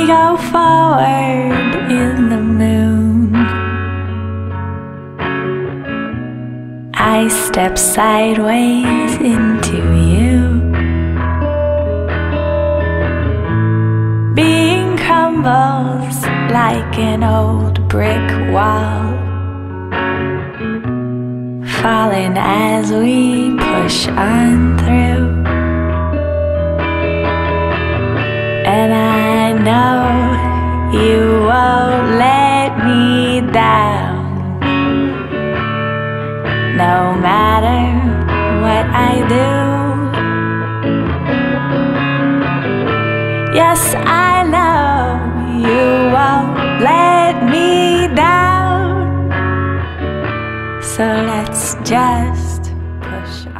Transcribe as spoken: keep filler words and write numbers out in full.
go forward in the moon. I step sideways into you. Being crumbles like an old brick wall, falling as we push on through. And I know you won't let me down, no matter what I do. Yes, I know you won't let me down, so let's just push on.